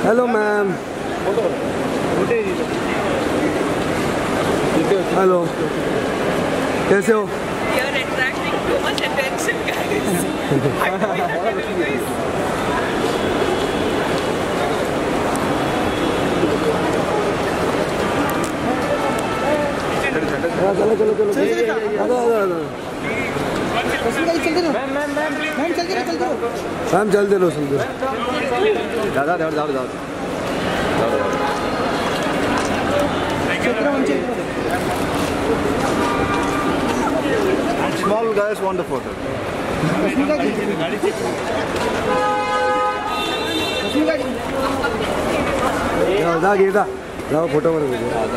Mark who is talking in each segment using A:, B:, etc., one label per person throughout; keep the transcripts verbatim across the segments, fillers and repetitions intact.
A: Hello ma'am. Hello, कैसे हो?
B: You're attracting too much attention, guys. I know you have to do this.
A: चलो चलो चलो
C: ma'am ma'am ma'am ma'am चल दे चल दे
A: मैम चल दे लो चल दे
D: दादा दादा दादा दादा small guys want the photo.
A: जा गिरता जाओ फोटो में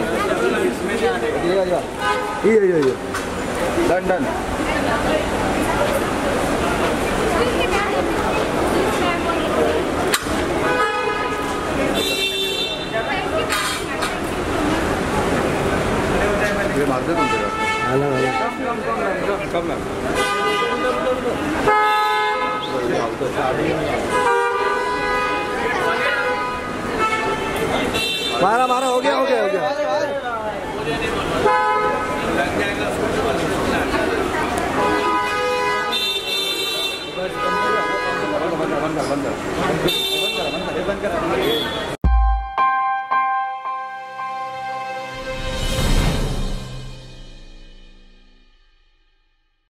A: ये ये ये
D: Done done. ये मार दे तुम तेरा।
A: आला आला
D: कम मैम।
A: मारा मारा हो गया हो गया हो गया
D: बंद कर बंद कर बंद कर बंद कर बंद कर बंद कर